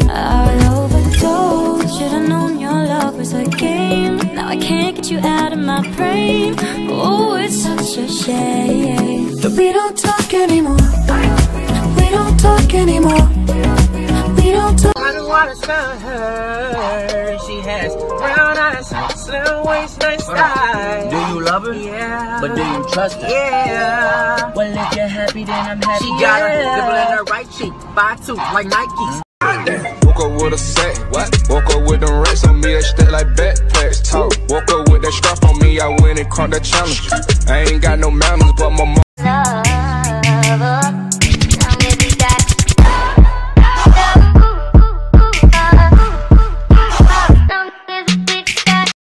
I overdosed. Should've known your love was a game. Now I can't get you out of my brain. Oh, it's such a shame that we don't talk anymore. We don't talk anymore. We don't talk. I don't wanna spell her. She has brown eyes, slim waist, nice thighs. Do you love her? Yeah. But do you trust her? Yeah. Well, if you're happy, then I'm happy. She got a nipple in her right cheek, 5'2", like Nikes. Woke up with a sack, what? Woke up with them racks on me, that shit like backpacks. Talk. Woke up with that strap on me, I went and caught that challenge. I ain't got no mountains, but my mom.